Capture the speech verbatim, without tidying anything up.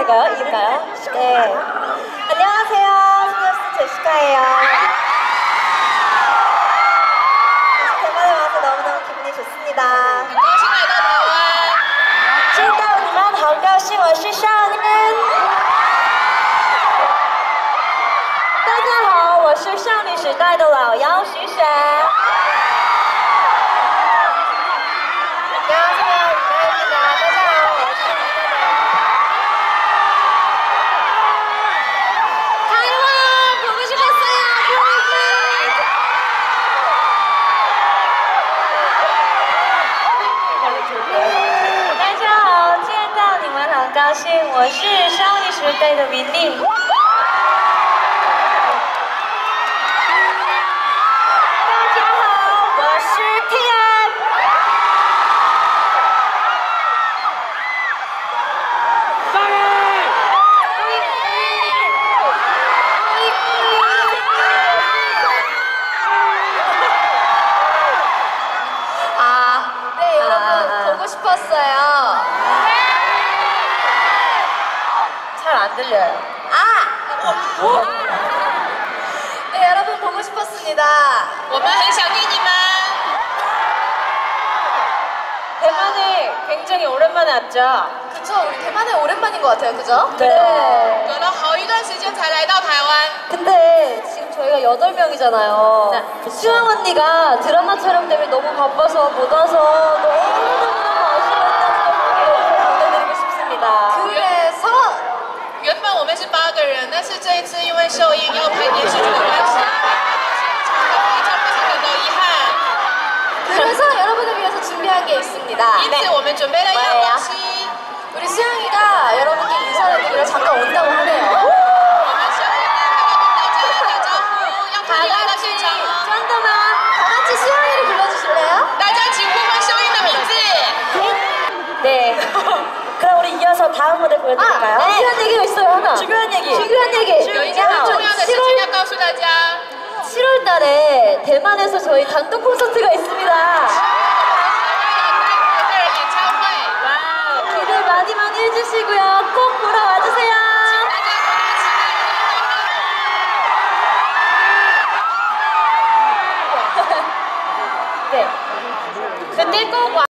될까요? 이을까요? 네. 안녕하세요. 소녀시대 제시카예요. 다시 대만에 와서 너무너무 기분이 좋습니다. 很高兴来到台湾。 见到你们好高兴，我是少年。大家好，我是少女时代的老幺徐玄。 高兴，我是少女时代的敏丽。大家好，我是天。上人。아, 네 여러분 보고 싶었어요. 잘 안 들려요. 아! 네, 여러분 보고 싶었습니다. 我们很想念你们。 대만에 굉장히 오랜만에 왔죠? 그쵸, 우리 대만에 오랜만인 것 같아요, 그죠? 네. 隔了好一段时间才来到台湾。 근데 지금 저희가 여덟 명이잖아요. 네. 수영 언니가 드라마 촬영 때문에 너무 바빠서 못 와서 너무너무너무 아쉬워했다는 걸 여기서 전해드리고 싶습니다. 그래서 原本我们是八个人，但是这一次因为秀英要拍电视剧的关系，现场的非常非常感到遗憾。 그래서 여러분을 위해서 준비한 게 있습니다. 因此我们准备了一样东西。 우리 수영이가 여러분께 인사를 드리러 잠깐 온다고 하네요. 我们秀英要跟大家打招呼，要特地来到现场哦。 짠더만 다 같이 수영이를 불러주실래요? 大家请呼唤秀英的名字。 네. 그럼 우리 이어서 다음 무대 보여드릴까요? 아, 네. 중요한 얘기가 있어요, 하나. 중요한 얘기. 중요한 얘기. 有一件很重要的事情要告诉大家。 칠월 달에 대만에서 저희 단독 콘서트가 있습니다. 기대 많이 많이 해주시고요. 꼭 보러 와주세요. 네. 그때 꼭 와.